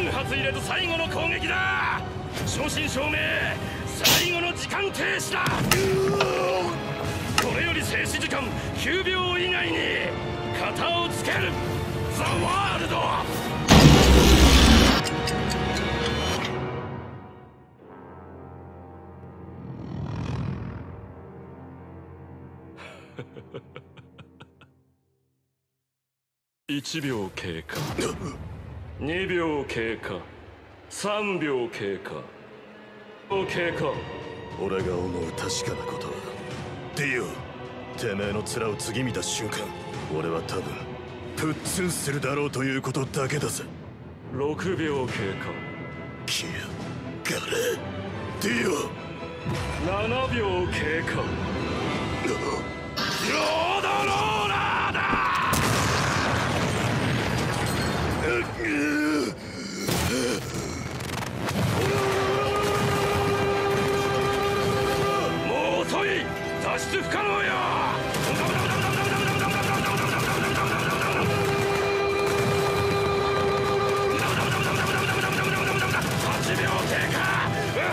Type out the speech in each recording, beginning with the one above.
3発入れと最後の攻撃だ。正真正銘最後の時間停止だ。これより静止時間9秒以内に型をつける。ザ・ワールド。1秒経過、2秒経過、3秒経過、5秒経過。 俺が思う確かなことは、ディオ、てめえの面を次見た瞬間、俺は多分プッツンするだろうということだけだぜ。 6秒経過、 キア、ガレ、ディオ。 7秒経過。ヨードローラーだ。もう遅い。脱出不可能よ。8秒経過。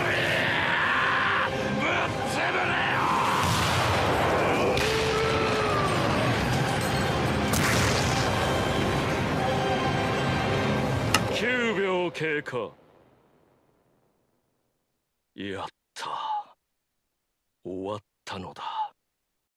ぶっ潰れよ。9秒経過。やった。終わったのだ。